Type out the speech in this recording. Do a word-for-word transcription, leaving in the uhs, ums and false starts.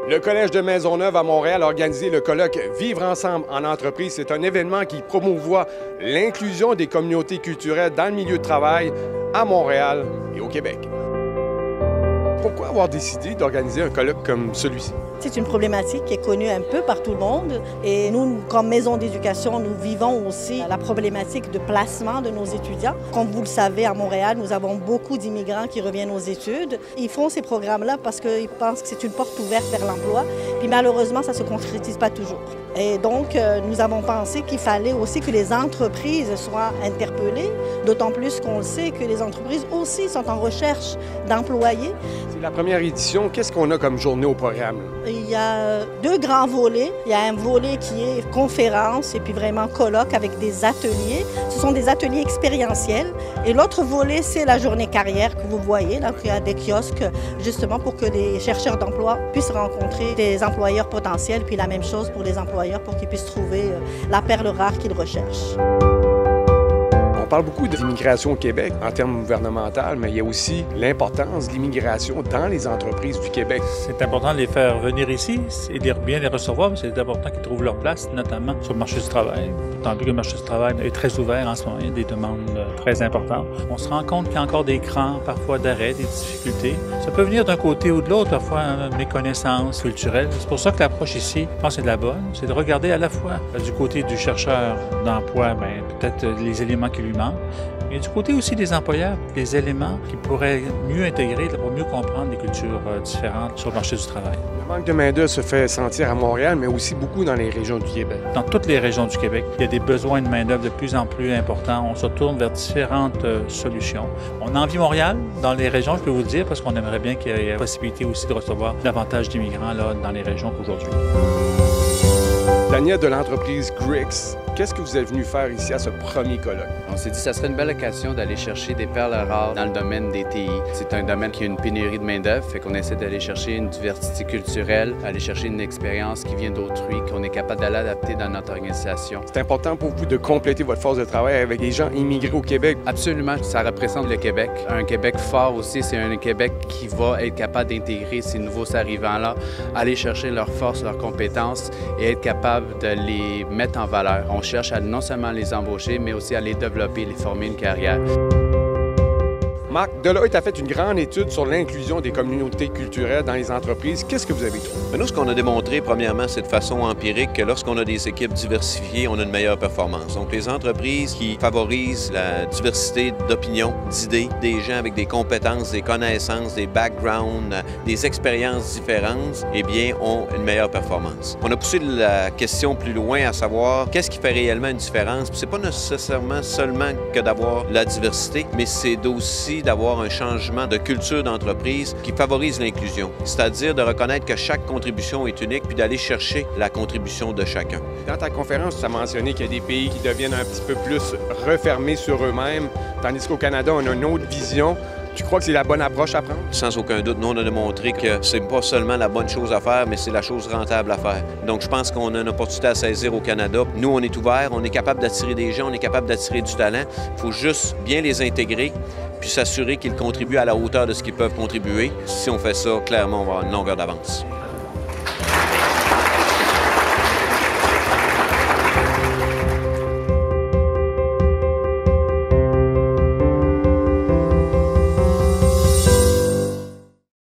Le Collège de Maisonneuve à Montréal a organisé le colloque Vivre ensemble en entreprise. C'est un événement qui promouvoit l'inclusion des communautés culturelles dans le milieu de travail à Montréal et au Québec. Pourquoi avoir décidé d'organiser un colloque comme celui-ci? C'est une problématique qui est connue un peu par tout le monde et nous, comme maison d'éducation, nous vivons aussi la problématique de placement de nos étudiants. Comme vous le savez, à Montréal, nous avons beaucoup d'immigrants qui reviennent aux études. Ils font ces programmes-là parce qu'ils pensent que c'est une porte ouverte vers l'emploi, puis malheureusement, ça ne se concrétise pas toujours. Et donc, nous avons pensé qu'il fallait aussi que les entreprises soient interpellées, d'autant plus qu'on le sait que les entreprises aussi sont en recherche d'employés. C'est la première édition. Qu'est-ce qu'on a comme journée au programme? Il y a deux grands volets. Il y a un volet qui est conférence et puis vraiment colloque avec des ateliers. Ce sont des ateliers expérientiels. Et l'autre volet, c'est la journée carrière que vous voyez. Là, il y a des kiosques justement pour que les chercheurs d'emploi puissent rencontrer des employeurs potentiels. Puis la même chose pour les employeurs pour qu'ils puissent trouver la perle rare qu'ils recherchent. On parle beaucoup d'immigration au Québec en termes gouvernementaux, mais il y a aussi l'importance de l'immigration dans les entreprises du Québec. C'est important de les faire venir ici et de bien les recevoir. C'est important qu'ils trouvent leur place, notamment sur le marché du travail. Tant que le marché du travail est très ouvert en ce moment, il y a des demandes très importantes. On se rend compte qu'il y a encore des crans, parfois d'arrêt, des difficultés. Ça peut venir d'un côté ou de l'autre, parfois une méconnaissance culturelle. C'est pour ça que l'approche ici, je pense que c'est de la bonne. C'est de regarder à la fois du côté du chercheur d'emploi, bien, peut-être les éléments qui lui manquent, et du côté aussi des employeurs, des éléments qui pourraient mieux intégrer pour mieux comprendre les cultures différentes sur le marché du travail. Le manque de main-d'œuvre se fait sentir à Montréal, mais aussi beaucoup dans les régions du Québec. Dans toutes les régions du Québec, il y a des besoins de main-d'œuvre de plus en plus importants. On se tourne vers différentes euh, solutions. On envie Montréal dans les régions, je peux vous le dire, parce qu'on aimerait bien qu'il y ait la possibilité aussi de recevoir davantage d'immigrants là, dans les régions qu'aujourd'hui. Daniel de l'entreprise Grix, qu'est-ce que vous êtes venu faire ici à ce premier colloque? On s'est dit que ça serait une belle occasion d'aller chercher des perles rares dans le domaine des T I. C'est un domaine qui a une pénurie de main-d'œuvre, fait qu'on essaie d'aller chercher une diversité culturelle, aller chercher une expérience qui vient d'autrui, qu'on est capable d'aller adapter dans notre organisation. C'est important pour vous de compléter votre force de travail avec des gens immigrés au Québec? Absolument, ça représente le Québec. Un Québec fort aussi, c'est un Québec qui va être capable d'intégrer ces nouveaux arrivants-là, aller chercher leurs forces, leurs compétences et être capable de les mettre en valeur. On cherche à non seulement les embaucher, mais aussi à les développer, les former une carrière. Marc, Deloitte a fait une grande étude sur l'inclusion des communautés culturelles dans les entreprises. Qu'est-ce que vous avez trouvé? Mais nous, ce qu'on a démontré, premièrement, c'est de façon empirique que lorsqu'on a des équipes diversifiées, on a une meilleure performance. Donc, les entreprises qui favorisent la diversité d'opinions, d'idées, des gens avec des compétences, des connaissances, des backgrounds, des expériences différentes, eh bien, ont une meilleure performance. On a poussé la question plus loin à savoir qu'est-ce qui fait réellement une différence. Puis c'est pas nécessairement seulement que d'avoir la diversité, mais c'est aussi d'avoir un changement de culture d'entreprise qui favorise l'inclusion, c'est-à-dire de reconnaître que chaque contribution est unique puis d'aller chercher la contribution de chacun. Dans ta conférence, tu as mentionné qu'il y a des pays qui deviennent un petit peu plus refermés sur eux-mêmes, tandis qu'au Canada, on a une autre vision. Tu crois que c'est la bonne approche à prendre? Sans aucun doute, nous, on a démontré que c'est pas seulement la bonne chose à faire, mais c'est la chose rentable à faire. Donc, je pense qu'on a une opportunité à saisir au Canada. Nous, on est ouvert, on est capable d'attirer des gens, on est capable d'attirer du talent. Il faut juste bien les intégrer puis s'assurer qu'ils contribuent à la hauteur de ce qu'ils peuvent contribuer. Si on fait ça, clairement, on va avoir une longueur d'avance.